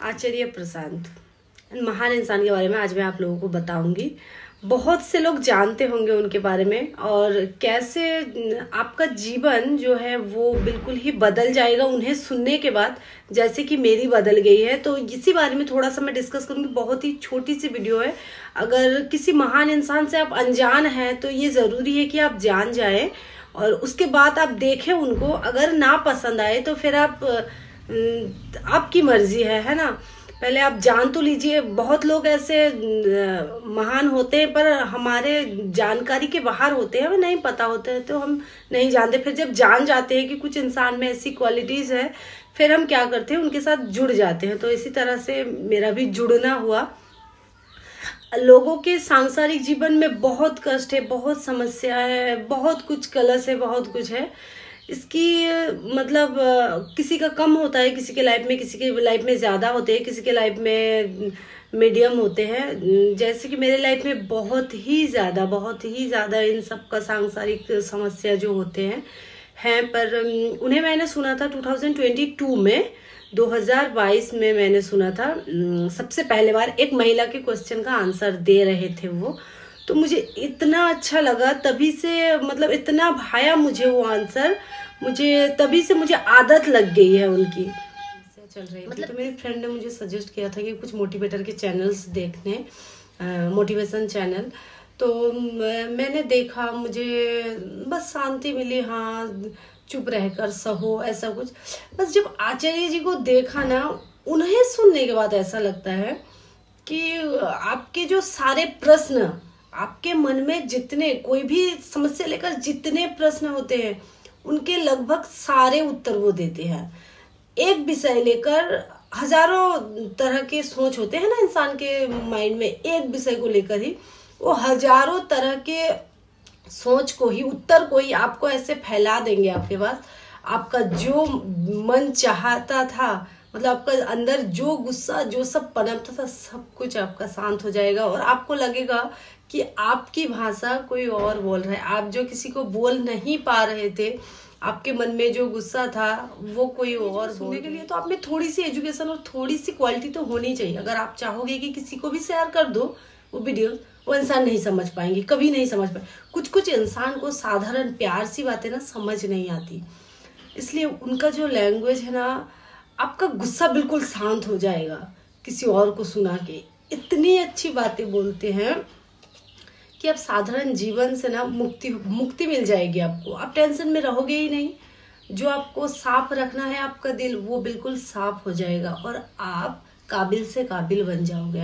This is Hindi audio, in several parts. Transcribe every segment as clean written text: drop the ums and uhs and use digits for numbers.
आचार्य प्रशांत, महान इंसान के बारे में आज मैं आप लोगों को बताऊंगी। बहुत से लोग जानते होंगे उनके बारे में और कैसे आपका जीवन जो है वो बिल्कुल ही बदल जाएगा उन्हें सुनने के बाद, जैसे कि मेरी बदल गई है। तो इसी बारे में थोड़ा सा मैं डिस्कस करूंगी। बहुत ही छोटी सी वीडियो है। अगर किसी महान इंसान से आप अनजान हैं तो ये ज़रूरी है कि आप जान जाएं और उसके बाद आप देखें उनको। अगर ना पसंद आए तो फिर आपकी मर्जी है ना। पहले आप जान तो लीजिए। बहुत लोग ऐसे महान होते हैं पर हमारे जानकारी के बाहर होते हैं, हमें नहीं पता होता है तो हम नहीं जानते। फिर जब जान जाते हैं कि कुछ इंसान में ऐसी क्वालिटीज है, फिर हम क्या करते हैं, उनके साथ जुड़ जाते हैं। तो इसी तरह से मेरा भी जुड़ना हुआ। लोगों के सांसारिक जीवन में बहुत कष्ट है, बहुत समस्या है, बहुत कुछ कलश है, बहुत कुछ है। इसकी मतलब किसी का कम होता है, किसी के लाइफ में, किसी के लाइफ में ज़्यादा होते हैं, किसी के लाइफ में मीडियम होते हैं। जैसे कि मेरे लाइफ में बहुत ही ज़्यादा इन सब का सांसारिक समस्या जो होते हैं पर उन्हें मैंने सुना था 2022 में, 2022 में मैंने सुना था। सबसे पहले बार एक महिला के क्वेश्चन का आंसर दे रहे थे वो, तो मुझे इतना अच्छा लगा। तभी से मतलब इतना भाया मुझे वो आंसर, तभी से मुझे आदत लग गई है उनकी। चल रही मतलब तो मेरी फ्रेंड ने मुझे सजेस्ट किया था कि कुछ मोटिवेटर के चैनल्स देखने, मोटिवेशन चैनल। तो मैंने देखा, मुझे बस शांति मिली। हाँ, चुप रहकर सहो, ऐसा कुछ। बस जब आचार्य जी को देखा ना, उन्हें सुनने के बाद ऐसा लगता है कि आपके जो सारे प्रश्न, आपके मन में जितने कोई भी समस्या लेकर जितने प्रश्न होते हैं, उनके लगभग सारे उत्तर वो देते हैं। एक विषय लेकर हजारों तरह के सोच होते हैं ना इंसान के माइंड में, एक विषय को लेकर ही वो हजारों तरह के सोच को ही, उत्तर को ही आपको ऐसे फैला देंगे आपके पास। आपका जो मन चाहता था, मतलब आपका अंदर जो गुस्सा, जो सब पनपता था, सब कुछ आपका शांत हो जाएगा और आपको लगेगा कि आपकी भाषा कोई और बोल रहा है। आप जो किसी को बोल नहीं पा रहे थे, आपके मन में जो गुस्सा था वो कोई और सुनने के लिए। तो आप में थोड़ी सी एजुकेशन और थोड़ी सी क्वालिटी तो होनी चाहिए। अगर आप चाहोगे कि किसी को भी शेयर कर दो वो वीडियो, वो इंसान नहीं समझ पाएंगे, कभी नहीं समझ पाए। कुछ इंसान को साधारण प्यार सी बातें ना समझ नहीं आती, इसलिए उनका जो लैंग्वेज है ना, आपका गुस्सा बिल्कुल शांत हो जाएगा किसी और को सुना के। इतनी अच्छी बातें बोलते हैं कि आप साधारण जीवन से ना मुक्ति मिल जाएगी आपको। आप टेंशन में रहोगे ही नहीं। जो आपको साफ रखना है आपका दिल, वो बिल्कुल साफ हो जाएगा और आप काबिल से काबिल बन जाओगे।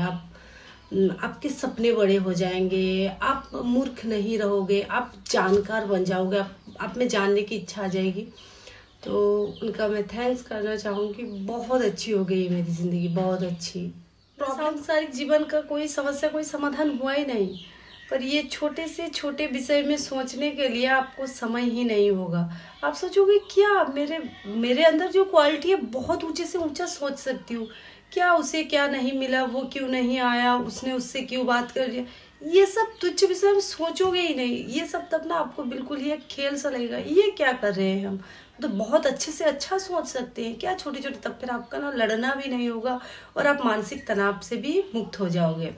आपके सपने बड़े हो जाएंगे, आप मूर्ख नहीं रहोगे, आप जानकार बन जाओगे, आप में जानने की इच्छा आ जाएगी। तो उनका मैं थैंक्स करना चाहूँगी। बहुत अच्छी हो गई है मेरी ज़िंदगी, बहुत अच्छी। सांसारिक जीवन का कोई समस्या, कोई समाधान हुआ ही नहीं, पर ये छोटे से छोटे विषय में सोचने के लिए आपको समय ही नहीं होगा। आप सोचोगे क्या मेरे अंदर जो क्वालिटी है, बहुत ऊंचे से ऊंचा सोच सकती हूँ, क्या उसे क्या नहीं मिला, वो क्यों नहीं आया, उसने उससे क्यों बात कर लिया। ये सब तुच्छ विषय में सोचोगे ही नहीं। ये सब तब ना आपको बिल्कुल ही एक खेल सा लगेगा, ये क्या कर रहे हैं हम। तो बहुत अच्छे से अच्छा सोच सकते हैं क्या, छोटे छोटे। तब फिर आपका ना लड़ना भी नहीं होगा और आप मानसिक तनाव से भी मुक्त हो जाओगे।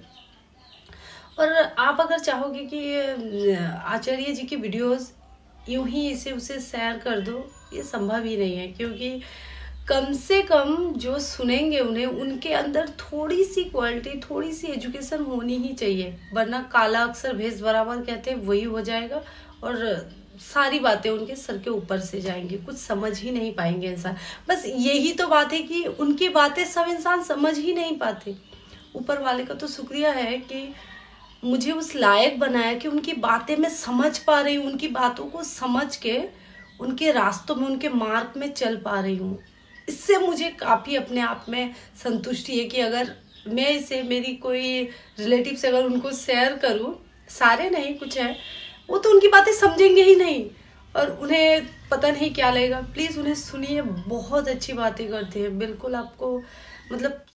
और आप अगर चाहोगे कि आचार्य जी की वीडियोस यूं ही इसे उसे शेयर कर दो, ये संभव ही नहीं है, क्योंकि कम से कम जो सुनेंगे उन्हें, उनके अंदर थोड़ी सी क्वालिटी, थोड़ी सी एजुकेशन होनी ही चाहिए। वरना काला अक्षर भेष बराबर कहते हैं, वही हो जाएगा और सारी बातें उनके सर के ऊपर से जाएंगी, कुछ समझ ही नहीं पाएंगे इंसान। बस यही तो बात है कि उनकी बातें सब इंसान समझ ही नहीं पाते। ऊपर वाले का तो शुक्रिया है कि मुझे उस लायक बनाया कि उनकी बातें मैं समझ पा रही हूँ, उनकी बातों को समझ के उनके रास्तों में, उनके मार्ग में चल पा रही हूँ। इससे मुझे काफ़ी अपने आप में संतुष्टि है कि अगर मैं इसे, मेरी कोई रिलेटिव से अगर उनको शेयर करूँ, सारे नहीं, कुछ है, वो तो उनकी बातें समझेंगे ही नहीं और उन्हें पता नहीं क्या लगेगा। प्लीज़ उन्हें सुनिए, बहुत अच्छी बातें करते हैं। बिल्कुल आपको मतलब